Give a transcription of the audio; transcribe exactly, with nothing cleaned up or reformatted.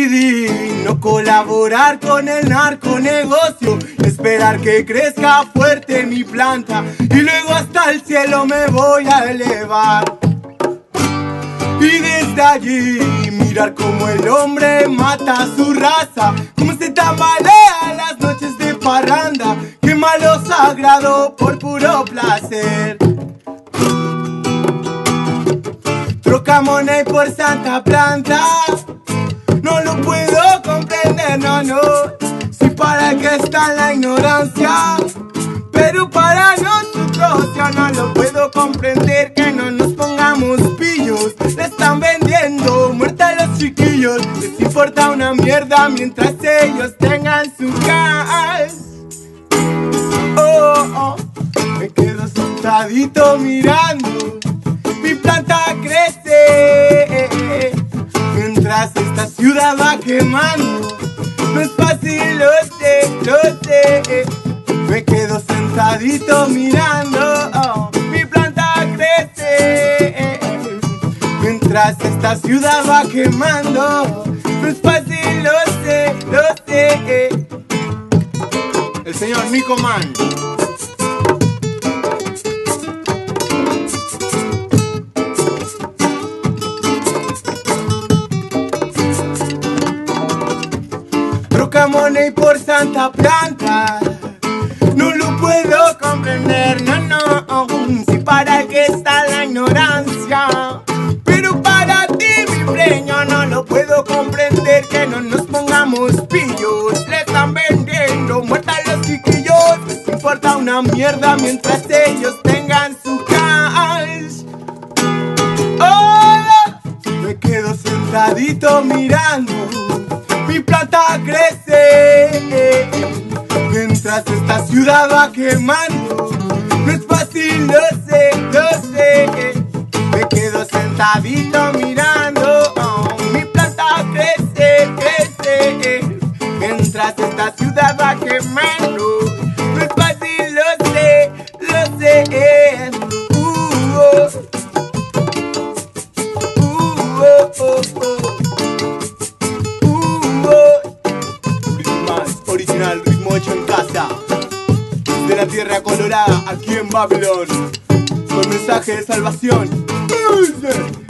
decidí no colaborar con el narconegocio, esperar que crezca fuerte mi planta y luego hasta el cielo me voy a elevar. Y desde allí mirar cómo el hombre mata a su raza, cómo se tambalea las noches de parranda, quema lo sagrado por puro placer. Troca money por santa planta, no lo puedo comprender, no, no. Si para qué está la ignorancia, pero para nosotros yo no lo puedo comprender. Que no nos pongamos pillos, le están vendiendo muerte a los chiquillos. Les importa una mierda mientras ellos tengan su gas. Oh, oh, me quedo sentadito mirando, mi planta crece mientras esta ciudad va quemando. No es fácil, lo sé, lo sé. Me quedo sentadito mirando, oh, mi planta crece mientras esta ciudad va quemando. No es fácil, lo sé, lo sé. El señor Nico Man. Troca money por santa planta, no lo puedo comprender, no, no. Si para qué está la ignorancia, pero para ti mi preño no lo puedo comprender. Que no nos pongamos pillos, le están vendiendo muerta a los chiquillos. Les importa una mierda mientras ellos tengan su cash. Oh, me quedo sentadito mirando, mi planta crece mientras esta ciudad va quemando. No es fácil, lo sé, lo sé. Me quedo sentadito mirando, oh, mi planta crece, crece mientras esta ciudad va quemando. No es fácil, lo sé, lo sé. Uh, oh. Uh, oh, oh, oh. Original, ritmo hecho en casa, de la tierra colorada, aquí en Babylon, con mensaje de salvación.